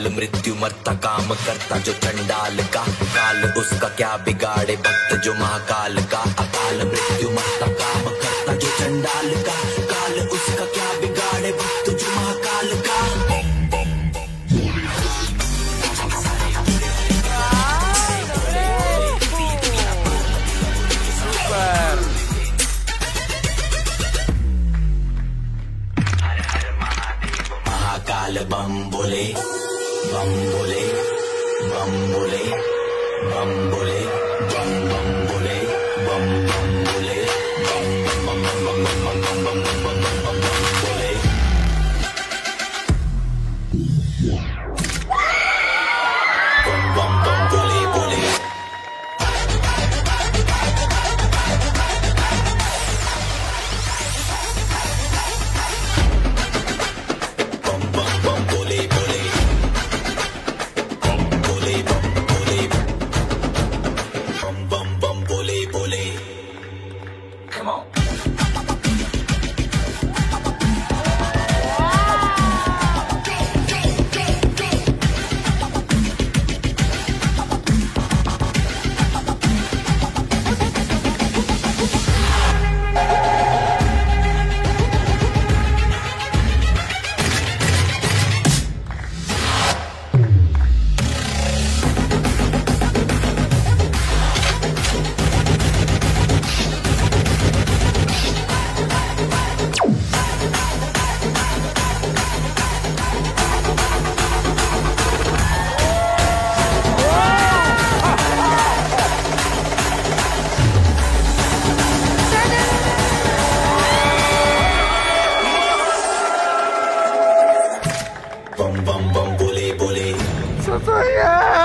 अकाल मृत्यु मरता काम करता जो चंडाल का, काल उसका क्या बिगाड़े भक्त जो महाकाल का। अकाल मृत्यु मरता काम करता जो चंडाल का, काल उसका क्या बिगाड़े भक्त जो महाकाल का। महाकाल बम बोले बम बोले बम बोले बम बोले बम बम बोले बम बम बोले बम बम बम बम बम बम बम बम बम बम बोले। बम बम बम बोले बोले बम बम बम बोले बोले बम बोले बम बोले बम बम बम बोले बोले। Come on. Bum bum bum bully bully.